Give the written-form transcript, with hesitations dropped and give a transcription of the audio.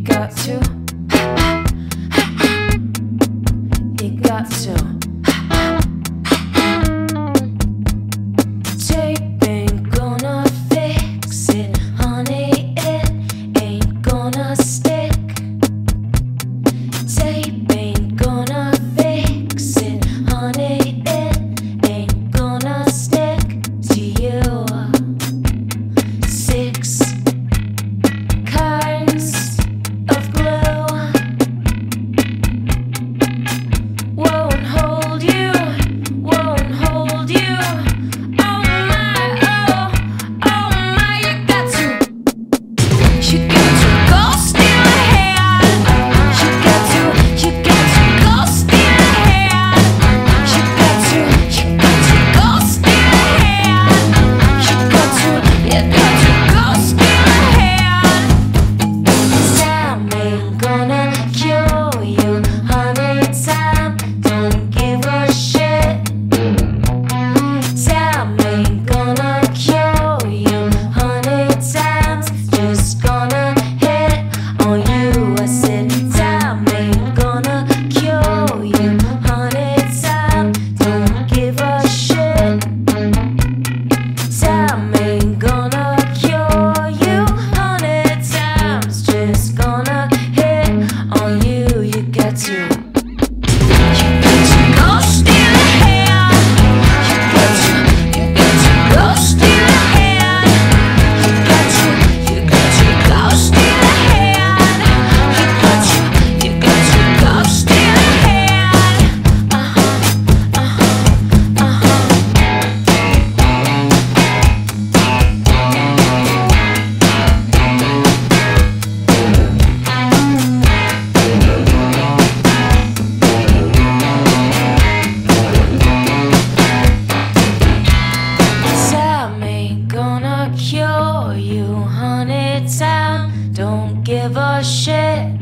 got to. You got to. Tape ain't gonna fix it, honey. It ain't gonna stick. Tape ain't gonna fix it, honey. It ain't gonna stick to you. 6 kinds of glue won't hold you, won't hold you. Oh my, oh my, you got to go steal a hand. You got to go steal a hand. You got to go steal a hand. You got to go steal a hand. Time ain't gonna cure you, honey. Time don't give a shit. Time ain't gonna cure you, honey. Time's just gonna hit on you. I said time ain't gonna cure you, honey. Time don't give a shit. Time ain't gonna cure you, honey. Time's just gonna hit on you. You got to go steal a hand. You got to go steal a hand. You got to go steal a hand. You got to go steal a hand. Time ain't gonna cure you, honey. Time don't give a shit.